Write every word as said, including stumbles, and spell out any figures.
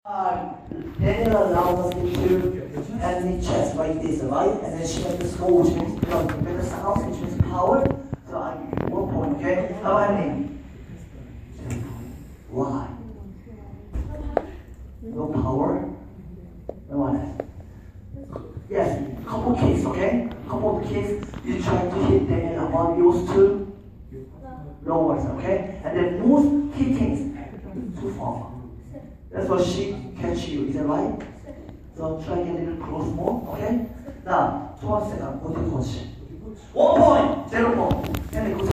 Uh, Daniella allows us to enemy chest like this, right? And then she made the score, which means you know, better sounds, which means power. So I give you one point, okay? How many? Why? No power? No one. Yes, couple kicks, okay? Couple of kicks. You try to hit Daniella while yours too. No worries, okay? And then most kickings too far. That's why she catch you, is that right? So try to get a little close more, okay? Now, two second, 어디 coach? One point, zero point.